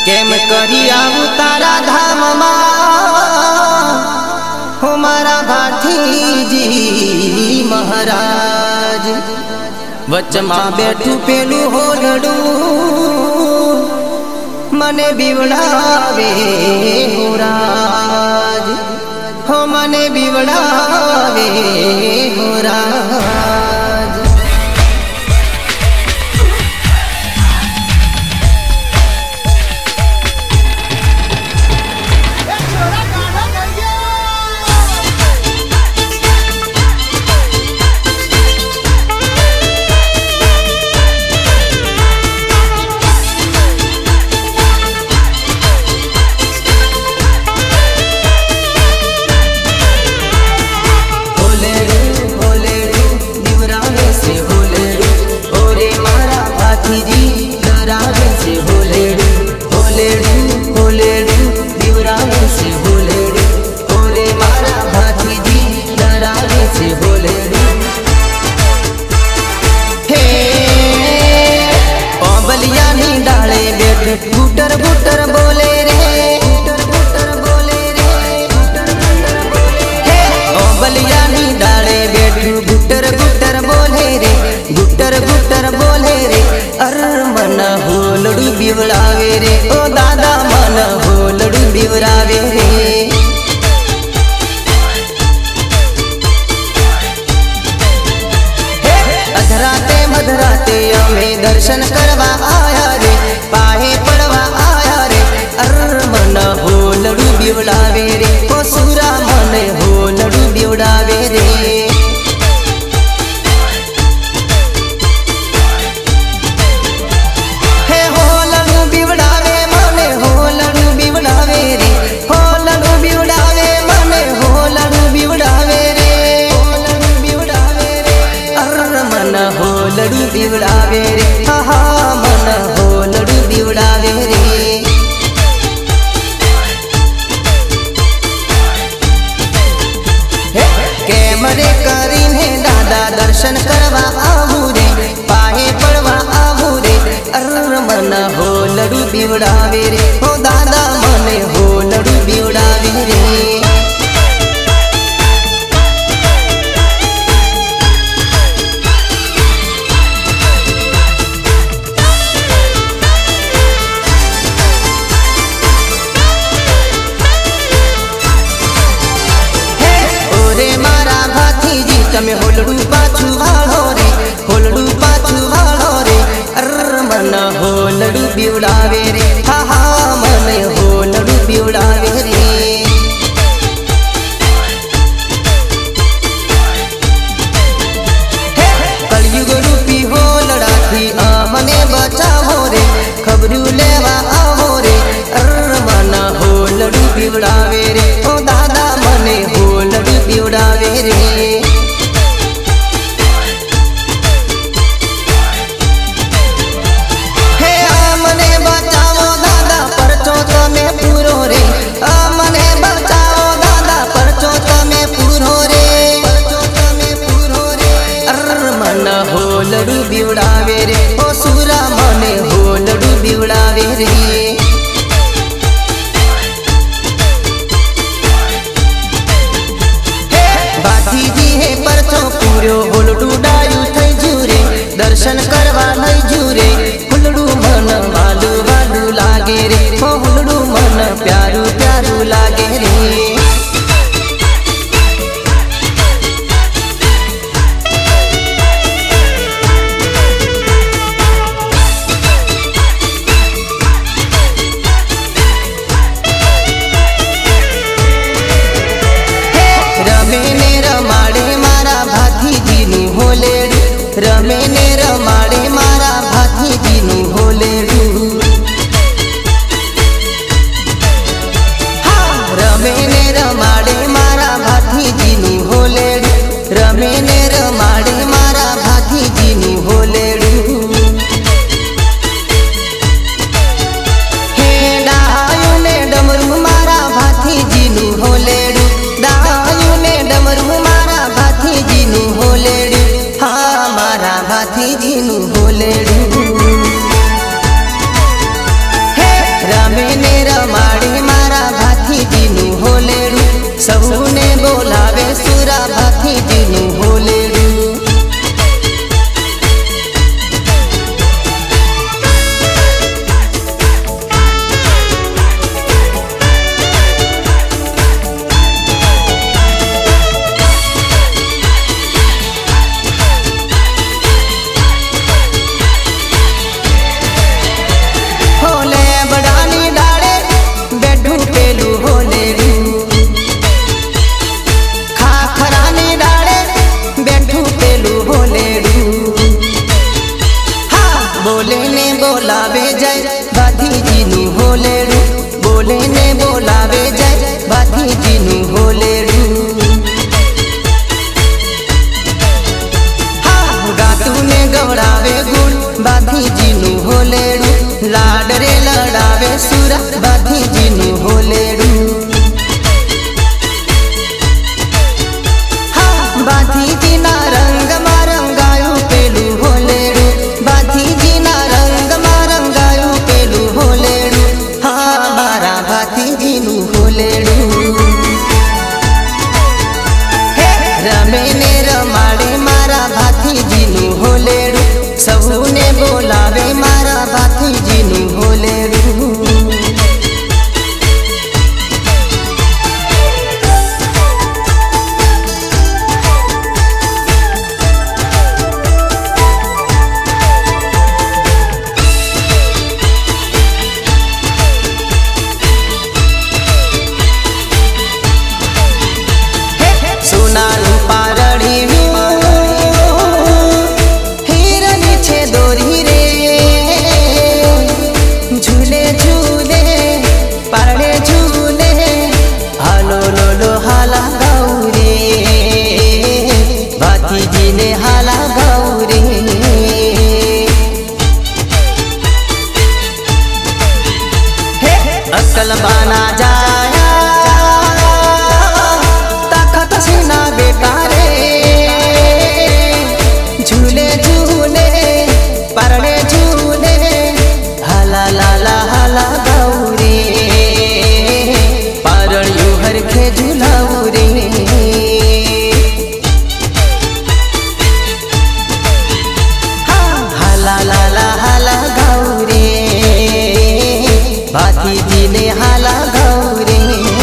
केम करी आऊं तारा धाम हो मारा भातीजी महाराज। वच मां बैठू पेलू होलड़ू मने बीवड़ावे हो राज, हो मने बीवड़ावे हो राज। गुटर गुटर बोले रे, गुटर गुटर बोले रे, ओ बलिया नी डाले बैठू गुटर गुटर बोले रे, गुटर गुटर बोले रे। अर मन होलड़ू बिवड़ावे रे, ओ दादा मन होलड़ू बिवड़ावे रे। अधराते मधराते अमे दर्शन करवा आया रे, पाहे पड़वा आया रे। अर मन होलड़ू बिवड़ावे रे, ओ सूरा मन होलड़ू बिवड़ावे रे। हे होलड़ू बिवड़ावे मने होलड़ू बिवड़ावे रे, होलड़ू बिवड़ावे मने होलड़ू बिवड़ावे रे, होलड़ू बिवड़ावे रे। अर मन होलड़ू बिवड़ावे रे, हा हा मन होलड़ू बिवड़ावे रे। कैमरे करीने दादा दर्शन करवा आहू रे, पाहे पड़वा आहू रे। अर मन होलड़ू बिवड़ावे रे, हो दादा मन होलड़ू बिवड़ावे रे। તમે હોલડું પાછું વાળો રે, હોલડું પાછું વાળો રે। અર મન હોલડું બીવડાવે રે, હા હા મને હોલડું બીવડાવે રે। કળયુગ રૂપી હોલડાથી મને બચાવો રે, ખબરું લેવા આવો રે। અર મન હોલડું બીવડાવે રે, ઓ દાદા મને હોલડું બીવડાવે રે। होलड़ू बिवड़ावे रे, ओ सूरा मने होलड़ू बिवड़ावे रे। भातीजी हे परचो पूरो होलड़ू डायू थई जूरे, दर्शन करवा नहीं जूरे। होलड़ू मन वालू वालू लागे रे, ओ होलड़ू मन प्यारू प्यारू लागे रे। रमे ने रमाड़े मारा भातीजी नु होलेड़ू। होलेड़ू बोले ने बोलावे जय भातीजी नु होलेड़ू। हाँ गातू ने गवड़ावे गुण भातीजी नु होलेड़ू लाडरे लड़ावे सुरा भातीजी नु होलेड़ू। हाँ भातीजी ना रंग मारंगायू पेलू होलेड़ू भातीजी ना रंग मारंगायू पेलू होलेड़ू। हाँ मारा भातीजी नु होलेड़ू रमे ने रमाड़े मारा भातीजी नु होलेड़ू सबू ने बोलावे मारा भातीजी नु होलेड़ू। सोनानु पारड़ी हिरन छे दोरी रे झूले झूले पारड़े झूले हालो लोलो हाला गौरे भातीजी ने हाला गौरे। अक्कल बाना जाया सीना बेकारे झूले झूले परड़े झूले हाला लाला हाला गौरे परड़ियो हर के झूलाऊरे। हाला लाला हाला गौरे भातीजी ने हाला गौरे।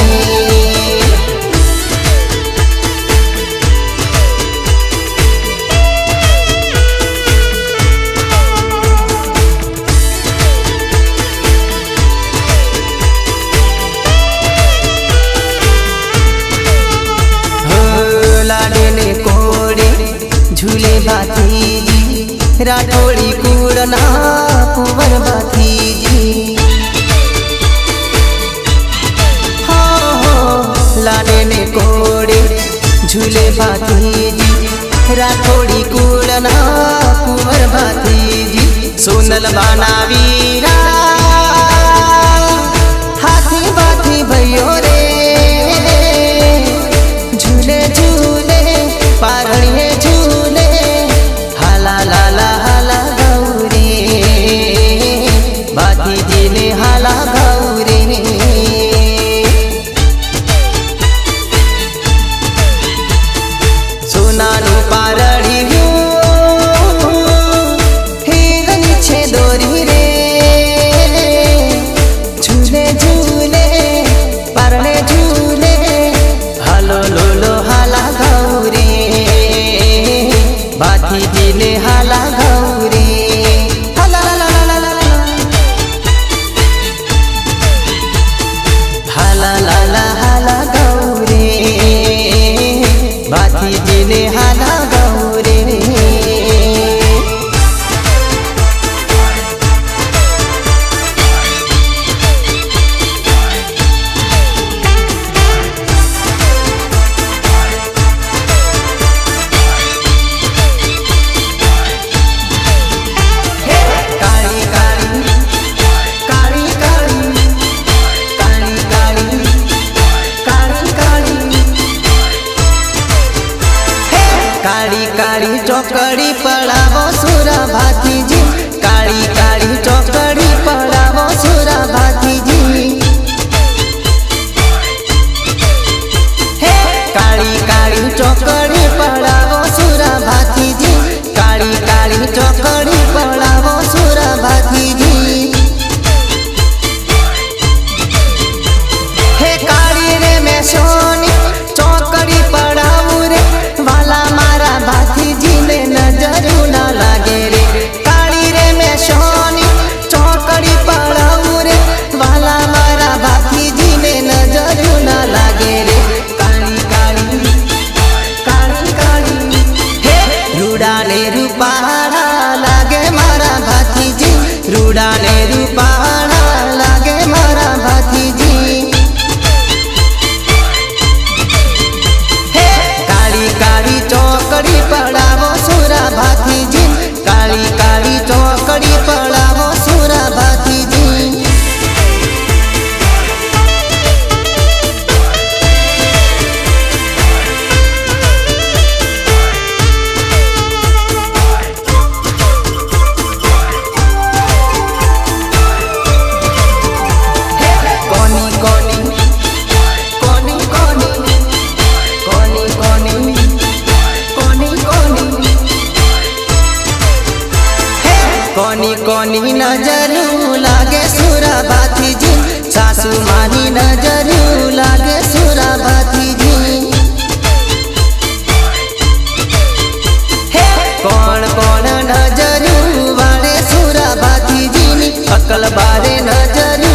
लाडे कोड़े झूले भातीजी राठौड़ी कूड़ना कुंवर भातीजी। हो लाडे ने कोड़े झूले भातीजी राठौड़ी कूड़ना कुंवर भातीजी। सोनल बाना वीरा हाथी बाथी भैयो रे झूले झूले पारड़िए झूले हाला लाला हाला गौरे भातीजी ने हाला गौरे। सोनानु पारड़ी हिरन छे दोरी रे झूले झूले पारड़े झूले हालो लोलो हाला गौरे भातीजी ने हाला गौरे। हाला ला ला ला ला ला नजर